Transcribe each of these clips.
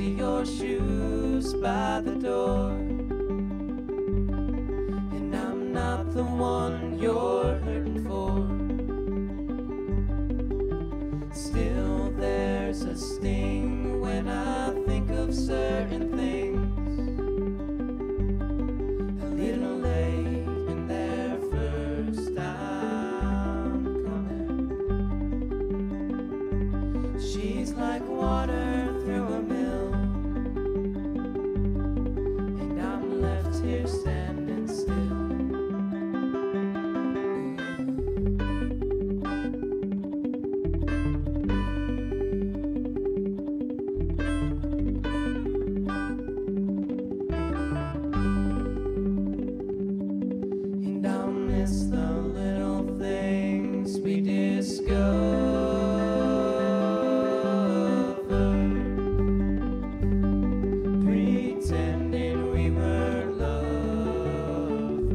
see your shoes by the door, and I'm not the one you're hurting for. Still there's a sting when I think of certain things. A little late in their first time coming. She's like water through a mill, and I'm left here standing still. And I'll miss the little things we discovered, pretending we were lovers.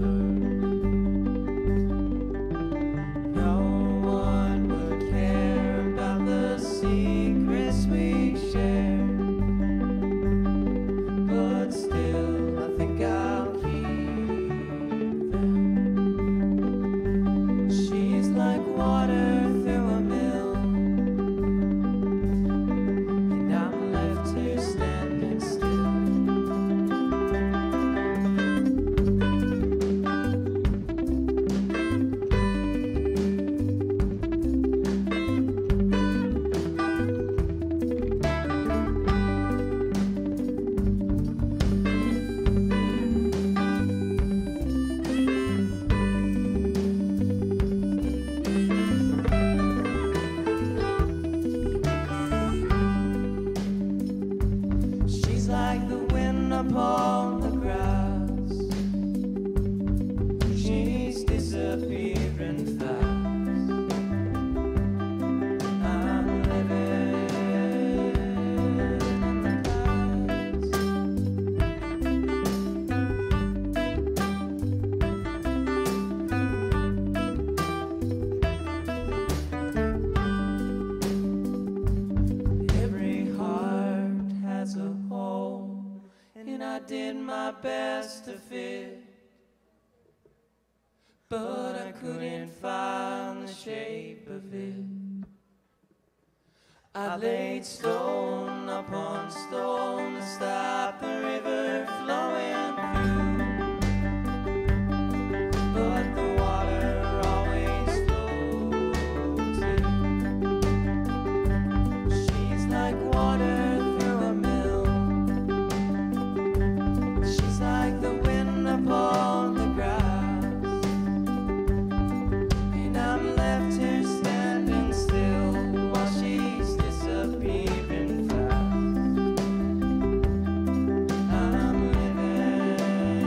No one would care about the secrets we shared, but still I think I'll keep them. She's like water through a mill, and I'm left here standing still. She's like the wind upon the grass. She's disappearing fast. I'm living in the past. Every heart has a hole, and I did my best to fit, but I couldn't find the shape of it. I laid stone upon stone to stop the river flowing through, but the water always flows in. She's like water through a mill. She's like the wind upon the grass, and I'm left here standing still while she's disappearing fast. I'm living.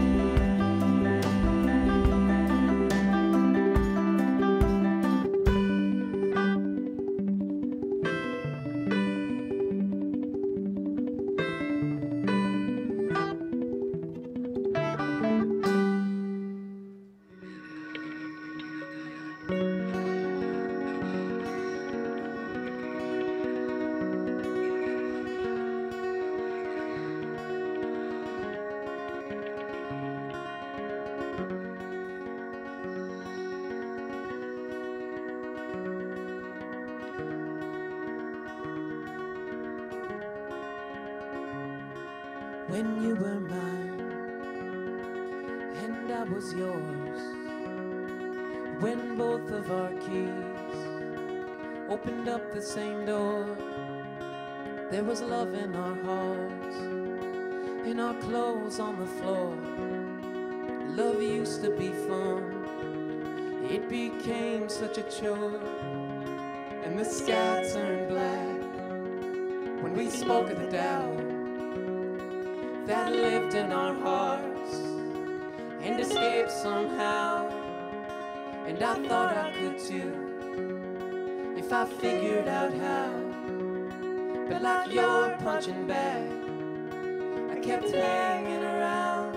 When you were mine and I was yours, when both of our keys opened up the same door, there was love in our hearts, in our clothes on the floor. Love used to be fun, it became such a chore, and the sky turned black when we spoke of the doubt that lived in our hearts and escaped somehow. And I thought I could too, if I figured out how. But like you're punching bag, I kept hanging around.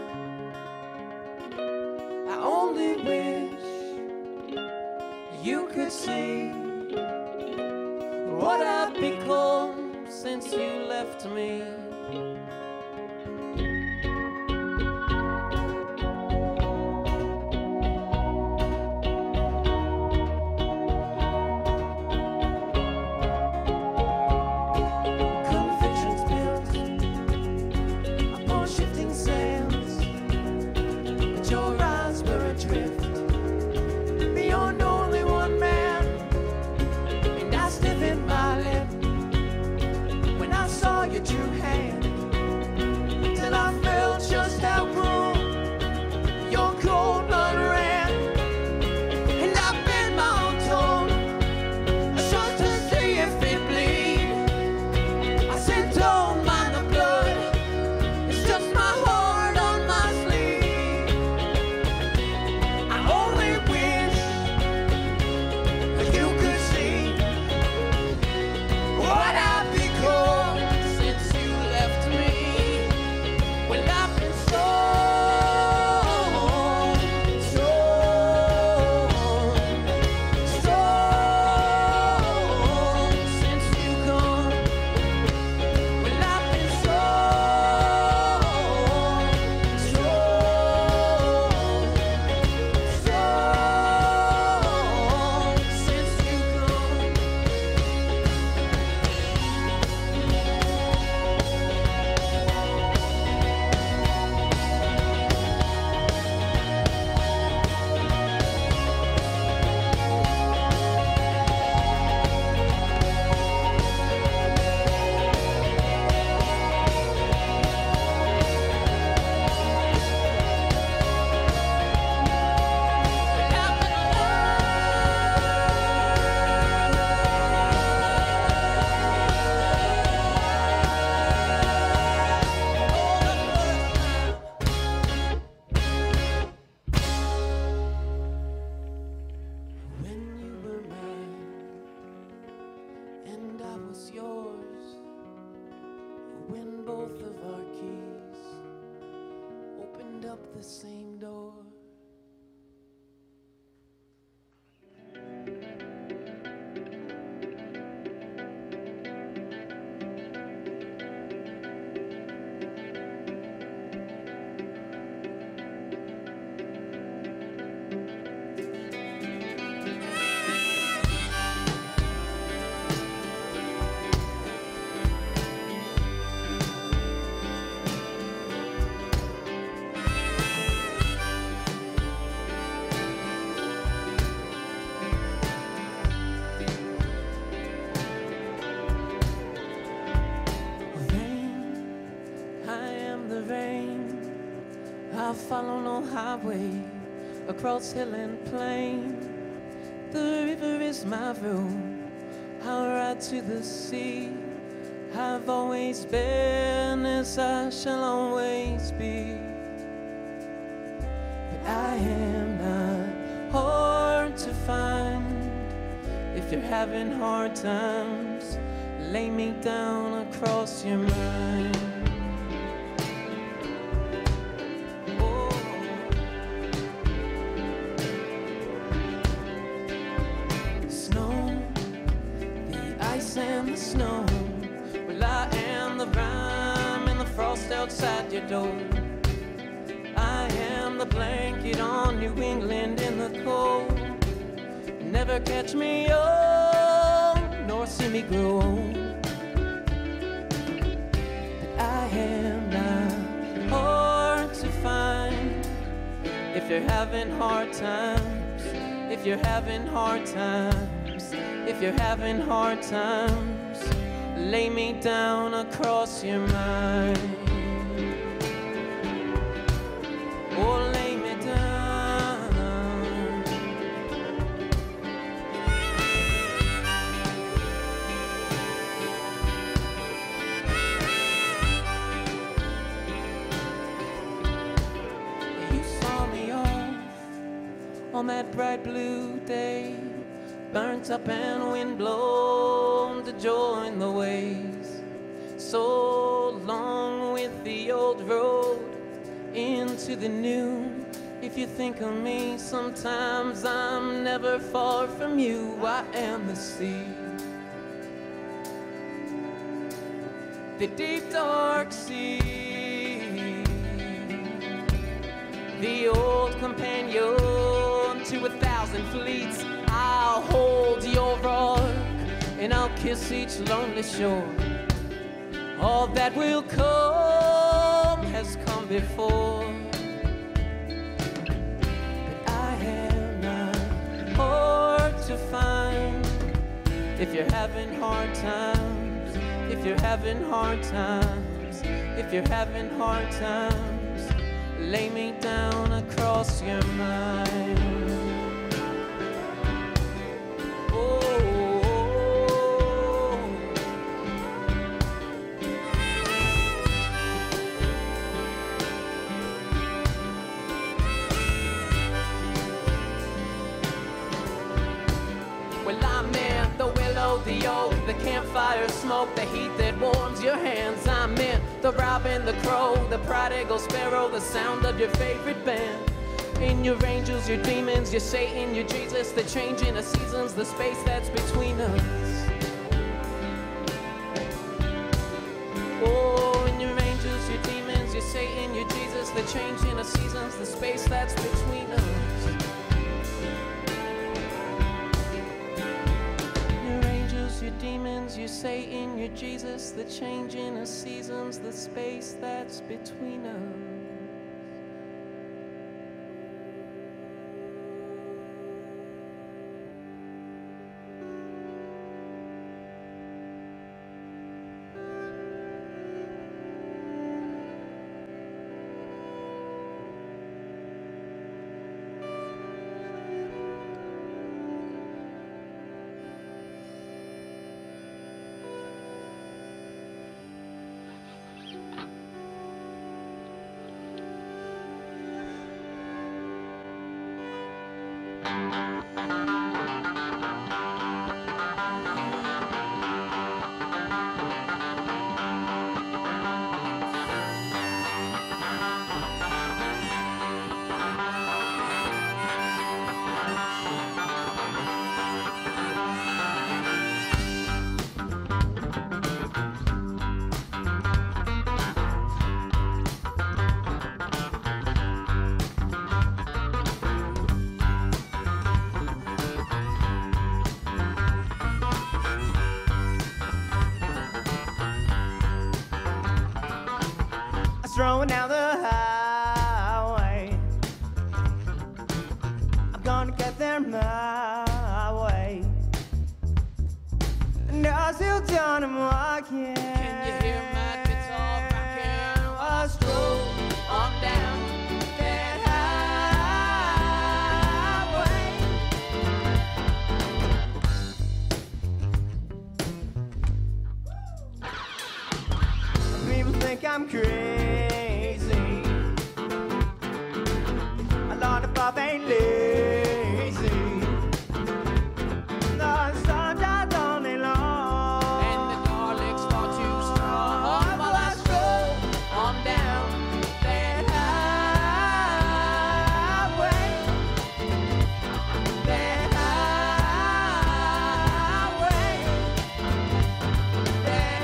I only wish you could see what I've become since you left me. The same door. I'll follow no highway across hill and plain. The river is my road, I'll ride to the sea. I've always been as I shall always be. But I am not hard to find. If you're having hard times, lay me down across your mind. And the snow, well, I am the rime and the frost outside your door. I am the blanket on New England in the cold. Never catch me old, nor see me grow old. But I am not hard to find. If you're having hard times, if you're having hard times, if you're having hard times, lay me down across your mind. Oh, lay me down. You saw me off on that bright blue day, burnt up and wind blown to join the ways. So long with the old road into the new. If you think of me sometimes, I'm never far from you. I am the sea. the deep dark sea, the old companion to 1,000 fleets. I'll hold your ark and I'll kiss each lonely shore. All that will come has come before. But I have not hard to find. If you're having hard times, if you're having hard times, if you're having hard times, lay me down across your mind. The oak, the campfire smoke, the heat that warms your hands. I'm in the robin, the crow, the prodigal sparrow, the sound of your favorite band. In your angels, your demons, your Satan, your Jesus, the changing of seasons, the space that's between us. Oh, in your angels, your demons, your Satan, your Jesus, the changing of seasons, the space that's between us. Your demons, your Satan, your Jesus, the changing of seasons, the space that's between us. Throwing down the highway, I'm gonna get there my way. And I still done and walking. Can you hear my guitar rocking? I stroll on down that highway. People think I'm crazy. Up ain't lazy. The sun's out only long, and the garlic's far too strong. While I stroll on down that highway, that highway, that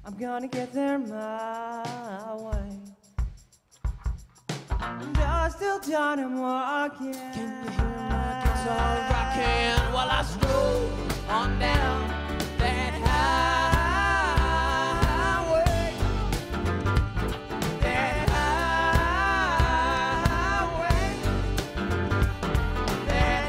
I'm gonna get there my way. Just till dawn I'm walking. Can you hear my guitar rocking while I stroll on down that highway? That highway. That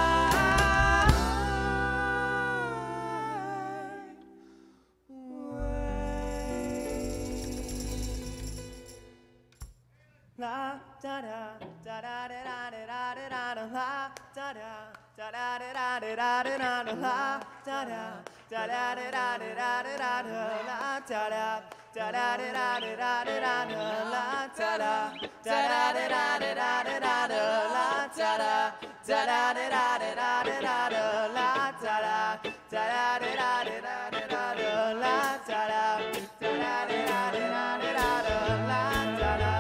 La da da da da da da da da da da la da da da da da da da da da da la da da da da da da da da da da la da da da da da da da da da da la da da da da da da da da da da la da da da da da da da da da da la da da da da da da da da da da la da da da da da da da da da la da da.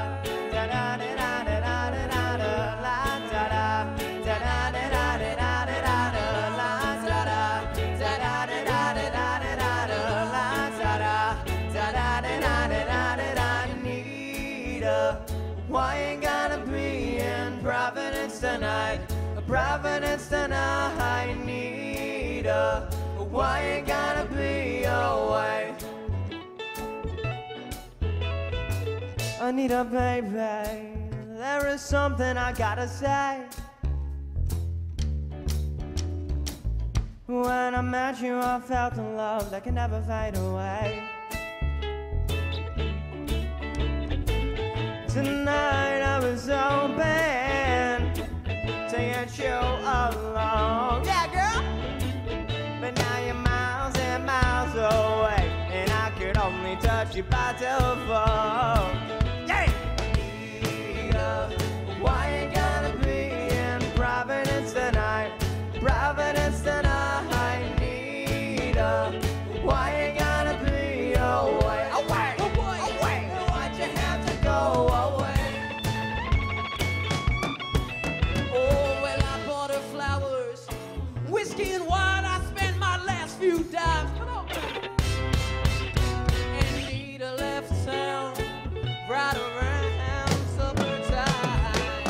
Why ain't gonna be in Providence tonight? Providence tonight. I need a. Why ain't gonna be away? I need a baby. There is something I gotta say. When I met you, I felt a love that can never fade away. Tonight I was hoping to get you along. Yeah, girl! But now you're miles and miles away, and I could only touch you by telephone. Yeah! Why ain't gonna be in Providence tonight? Providence tonight. I need a. Why ain't gonna be away? Away! Away! Away! Why'd you have to go away? Oh, well, I bought her flowers, whiskey and wine. I spent my last few dimes. Come on. And need a left sound right around supper time.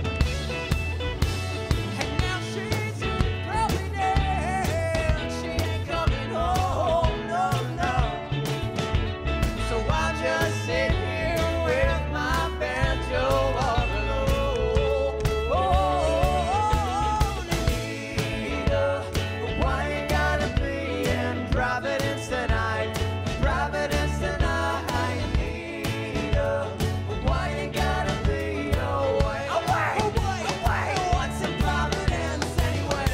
And now she's probably dead. She ain't coming home, no, no. So I'll just sit here with my banjo all alone. Oh, Anita, why ain't gonna be in Providence tonight? Providence tonight. I need a. Why ain't gonna be away? Away, away, away. What's in Providence anyway?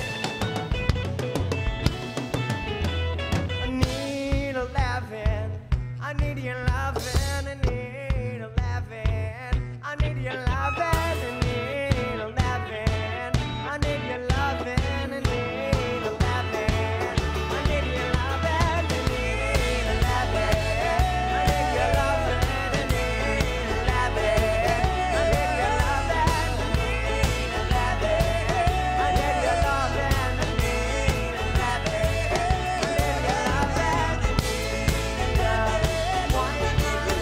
I need a laughing. I need your loving. I need a laughing. I need your loving. I need a laughing. I need your loving. I need a laughing. I need your loving. I need a laughing. I need your loving. I need a laughing. I need your loving. I need a laughing. I need your loving. I need a laughing. I need your loving. I need a. Why ain't gonna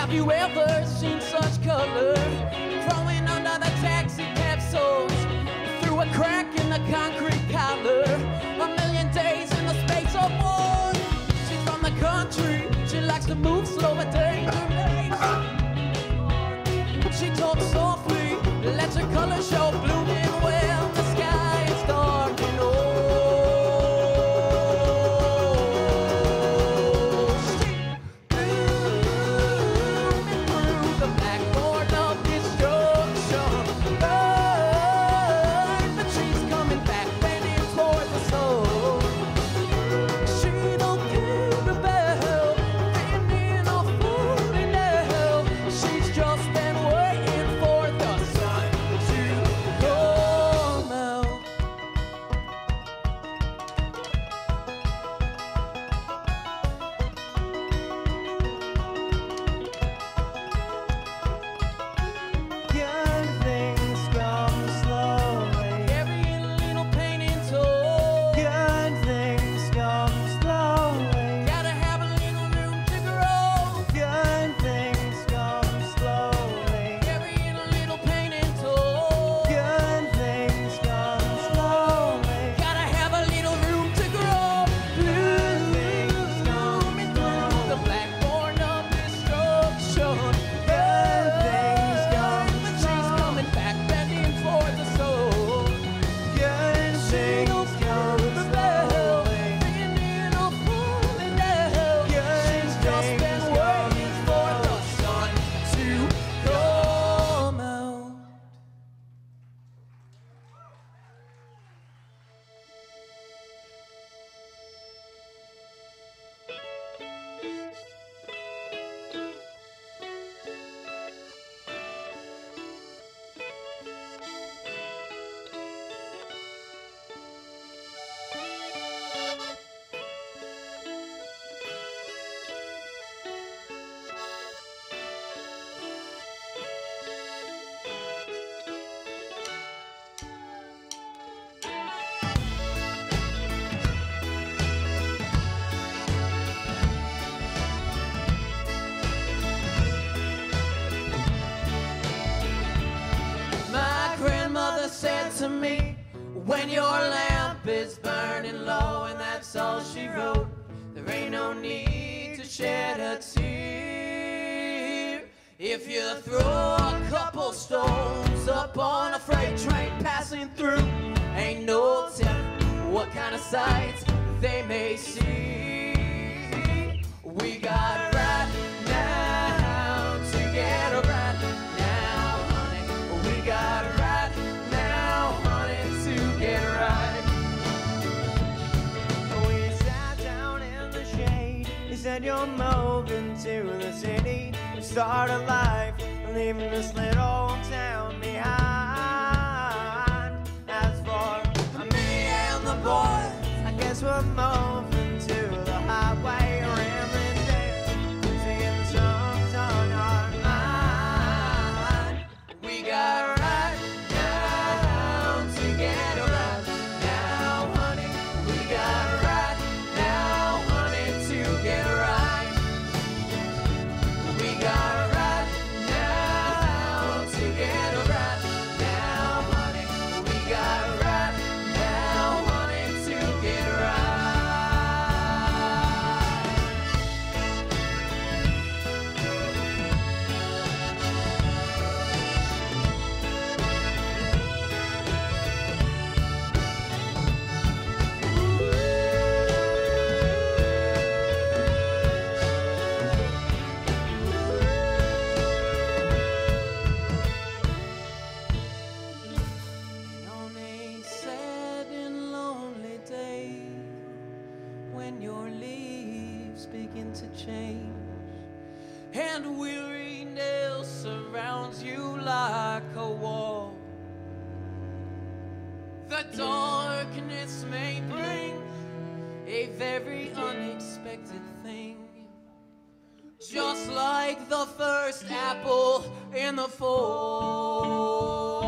Have you ever seen such color? Crawling under the taxi cab soles, through a crack in the concrete collar. A million days in the space of one. She's from the country, she likes to move slow but danger makes. She talks softly, lets her color show, blooming well. The sky is dark and old. She blooming through the blackboard of destruction. But she's coming back, bending toward the soul. She don't care about being a fool in hell. She's just been waiting for the sun to come out. Good things come slowly. Every little pain and toll. Good things come slowly. Gotta have a little room to grow. Good things come slowly. Every little pain and toll. Good things come slowly. Gotta have a little room to grow. Blooming through the blackboard of destruction. Good things come But she's coming back, bending toward the soul. Good things come slowly. Being a fool in hell. She's just been waiting for the sun to come out. My grandmother said to me, when your lamp is burning low, and that's all she wrote, there ain't no need to shed a tear. If you throw a couple stones up on a freight train passing through, ain't no telling what kind of sights they may see. We got right now to get right now, honey. We got right now, honey, to get right. We sat down in the shade. He said, you're moving to the city to start a life, leaving this little town behind. As for me and the boys, I guess we're moving to the highway, rambling there, singing songs on our mind. We got right now to get right now, honey. We got right now, honey, to get right. We got right now to get right now, honey. We got right now, honey, to get right. On a sad and lonely day, when your leaves begin to change, and weariness surrounds you like a wall, the darkness may bring a very unexpected thing. Just like the first apple in the fall.